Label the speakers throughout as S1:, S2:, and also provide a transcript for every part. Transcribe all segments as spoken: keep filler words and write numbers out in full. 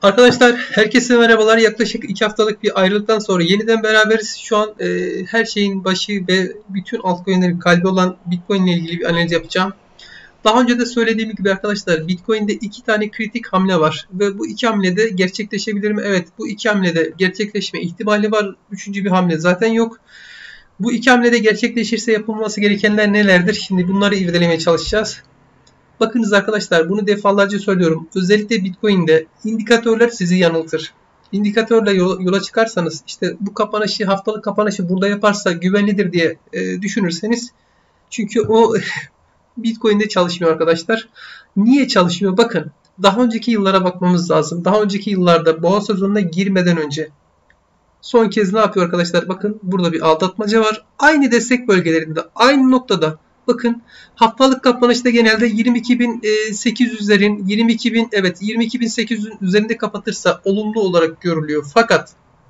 S1: Arkadaşlar herkese merhabalar. Yaklaşık iki haftalık bir ayrılıktan sonra yeniden beraberiz. Şu an e, her şeyin başı ve bütün altcoin'lerin kalbi olan Bitcoin ile ilgili bir analiz yapacağım. Daha önce de söylediğim gibi arkadaşlar Bitcoin'de iki tane kritik hamle var. Ve bu iki hamlede gerçekleşebilir mi? Evet, bu iki hamlede gerçekleşme ihtimali var. Üçüncü bir hamle zaten yok. Bu iki hamlede gerçekleşirse yapılması gerekenler nelerdir? Şimdi bunları irdelemeye çalışacağız. Bakınız arkadaşlar, bunu defalarca söylüyorum. Özellikle Bitcoin'de indikatörler sizi yanıltır. İndikatörle yola çıkarsanız işte bu kapanışı, haftalık kapanışı burada yaparsa güvenlidir diye e, düşünürseniz, çünkü o Bitcoin'de çalışmıyor arkadaşlar. Niye çalışmıyor? Bakın, daha önceki yıllara bakmamız lazım. Daha önceki yıllarda boğa sezonuna girmeden önce son kez ne yapıyor arkadaşlar? Bakın, burada bir aldatmaca var. Aynı destek bölgelerinde, aynı noktada. Bakın, haftalık kapanışta genelde yirmi iki bin sekiz yüzlerin, yirmi iki bin, evet yirmi iki bin sekiz yüzün üzerinde kapatırsa olumlu olarak görülüyor. Fakat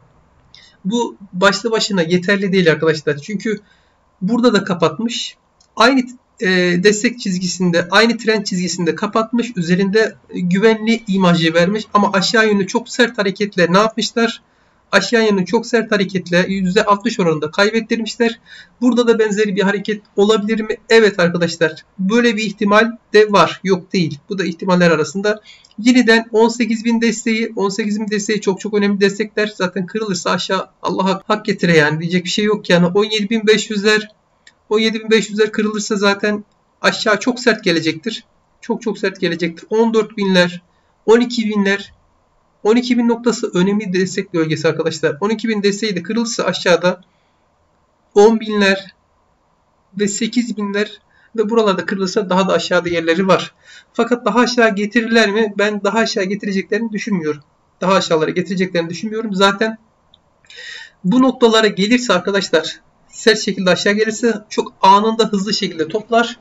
S1: bu başlı başına yeterli değil arkadaşlar. Çünkü burada da kapatmış. Aynı e, destek çizgisinde, aynı trend çizgisinde kapatmış. Üzerinde güvenli imajı vermiş. Ama aşağı yönlü çok sert hareketle ne yapmışlar? Aşağı yönlü çok sert hareketle yüzde altmış oranında kaybettirmişler. Burada da benzeri bir hareket olabilir mi? Evet arkadaşlar. Böyle bir ihtimal de var. Yok değil. Bu da ihtimaller arasında. Yeniden on sekiz bin desteği, on sekiz bin desteği çok çok önemli destekler. Zaten kırılırsa aşağı Allah'a hak getire yani. Diyecek bir şey yok yani. on yedi bin beş yüzler, on yedi bin beş yüzler kırılırsa zaten aşağı çok sert gelecektir. Çok çok sert gelecektir. on dört binler, on iki binler, on iki bin noktası önemli destek bölgesi arkadaşlar. on iki bin desteği de kırılırsa aşağıda on binler ve sekiz binler ve buralarda kırılırsa daha da aşağıda yerleri var. Fakat daha aşağı getirirler mi? Ben daha aşağı getireceklerini düşünmüyorum. Daha aşağılara getireceklerini düşünmüyorum. Zaten bu noktalara gelirse arkadaşlar, sert şekilde aşağı gelirse çok anında hızlı şekilde toplar.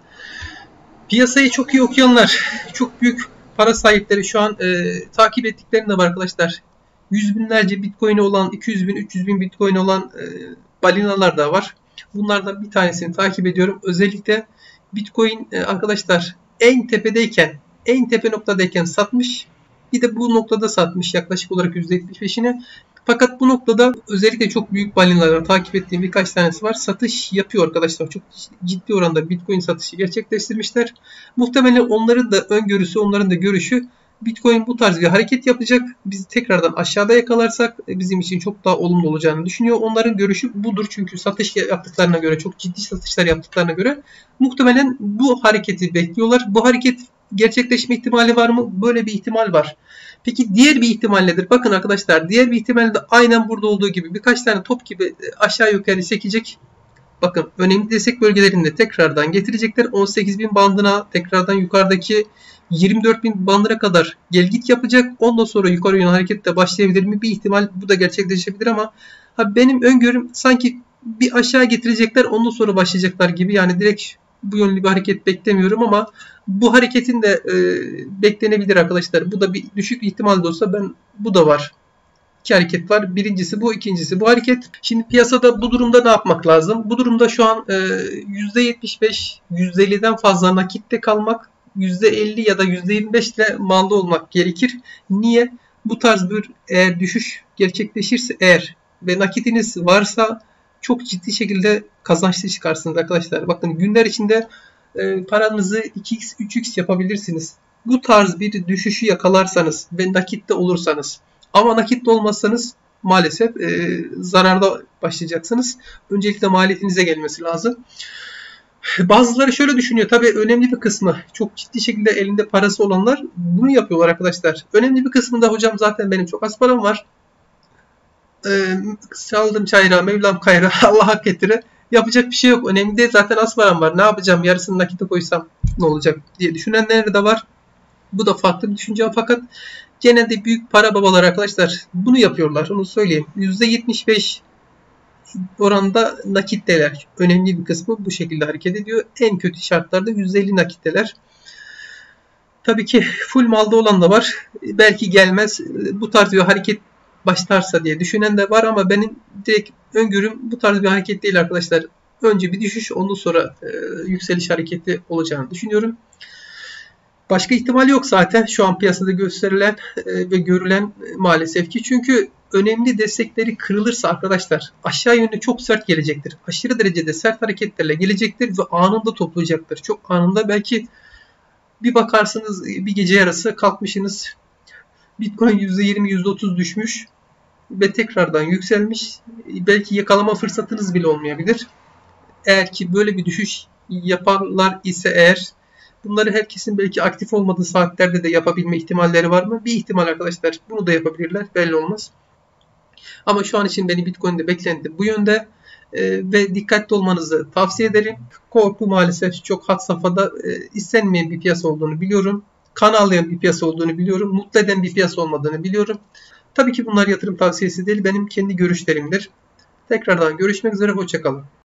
S1: Piyasayı çok iyi okuyanlar, çok büyük para sahipleri şu an e, takip ettiklerim de var arkadaşlar. Yüz binlerce Bitcoin'i olan, iki yüz bin, üç yüz bin Bitcoin olan e, balinalar da var. Bunlardan bir tanesini takip ediyorum. Özellikle Bitcoin e, arkadaşlar en tepedeyken, en tepe noktadayken satmış. Bir de bu noktada satmış yaklaşık olarak yüzde yetmiş beşini. Fakat bu noktada özellikle çok büyük balinalar, takip ettiğim birkaç tanesi var. Satış yapıyor arkadaşlar. Çok ciddi oranda Bitcoin satışı gerçekleştirmişler. Muhtemelen onların da öngörüsü, onların da görüşü Bitcoin bu tarz bir hareket yapacak. Biz tekrardan aşağıda yakalarsak bizim için çok daha olumlu olacağını düşünüyor. Onların görüşü budur. Çünkü satış yaptıklarına göre, çok ciddi satışlar yaptıklarına göre muhtemelen bu hareketi bekliyorlar. Bu hareket gerçekleşme ihtimali var mı? Böyle bir ihtimal var. Peki diğer bir ihtimal nedir? Bakın arkadaşlar, diğer bir ihtimal de aynen burada olduğu gibi birkaç tane top gibi aşağı yukarı sekecek. Bakın, önemli destek bölgelerinde tekrardan getirecekler. on sekiz bin bandına, tekrardan yukarıdaki yirmi dört bin bandına kadar gel git yapacak. Ondan sonra yukarı yönlü harekette başlayabilir mi? Bir ihtimal bu da gerçekleşebilir ama ha, benim öngörüm sanki bir aşağı getirecekler, ondan sonra başlayacaklar gibi. Yani direkt bu yönlü bir hareket beklemiyorum ama bu hareketin de e, beklenebilir arkadaşlar. Bu da bir düşük ihtimal de olsa ben bu da var. İki hareket var. Birincisi bu, ikincisi bu hareket. Şimdi piyasada bu durumda ne yapmak lazım? Bu durumda şu an e, yüzde yetmiş beş, yüzde elliden fazla nakitte kalmak, yüzde elli ya da yüzde yirmi beş ile malda olmak gerekir. Niye? Bu tarz bir eğer düşüş gerçekleşirse eğer ve nakitiniz varsa çok ciddi şekilde kazançlı çıkarsınız arkadaşlar. Bakın, günler içinde e, paranızı iki x, üç x yapabilirsiniz. Bu tarz bir düşüşü yakalarsanız ve nakitte olursanız. Ama nakitte olmazsanız maalesef e, zararda başlayacaksınız. Öncelikle maliyetinize gelmesi lazım. Bazıları şöyle düşünüyor. Tabii önemli bir kısmı, çok ciddi şekilde elinde parası olanlar bunu yapıyorlar arkadaşlar. Önemli bir kısmında hocam zaten benim çok az param var. E, saldım çayıra, Mevlam kayra, Allah hak getire. Yapacak bir şey yok. Önemli değil. Zaten az param var. Ne yapacağım? Yarısını nakite koysam ne olacak diye düşünenler de var. Bu da farklı bir düşünce fakat genelde büyük para babalar arkadaşlar bunu yapıyorlar. Onu söyleyeyim. yüzde yetmiş beş oranda nakitteler. Önemli bir kısmı bu şekilde hareket ediyor. En kötü şartlarda yüzde elli nakitteler. Tabii ki full malda olan da var. Belki gelmez. Bu tarz bir hareket başlarsa diye düşünen de var ama benim direkt öngörüm bu tarz bir hareket değil arkadaşlar. Önce bir düşüş, ondan sonra e, yükseliş hareketi olacağını düşünüyorum. Başka ihtimal yok zaten şu an piyasada gösterilen ve görülen maalesef ki. Çünkü önemli destekleri kırılırsa arkadaşlar aşağı yönlü çok sert gelecektir. Aşırı derecede sert hareketlerle gelecektir ve anında toplayacaktır. Çok anında, belki bir bakarsınız bir gece yarısı kalkmışsınız Bitcoin yüzde yirmi yüzde otuz düşmüş ve tekrardan yükselmiş. Belki yakalama fırsatınız bile olmayabilir. Eğer ki böyle bir düşüş yaparlar ise eğer, bunları herkesin belki aktif olmadığı saatlerde de yapabilme ihtimalleri var mı? Bir ihtimal arkadaşlar. Bunu da yapabilirler. Belli olmaz. Ama şu an için benim Bitcoin'de beklenti bu yönde e, ve dikkatli olmanızı tavsiye ederim. Korku maalesef çok had safhada, e, istenmeyen bir piyasa olduğunu biliyorum. Kan ağlayan bir piyasa olduğunu biliyorum. Mutlu eden bir piyasa olmadığını biliyorum. Tabii ki bunlar yatırım tavsiyesi değil. Benim kendi görüşlerimdir. Tekrardan görüşmek üzere. Hoşça kalın.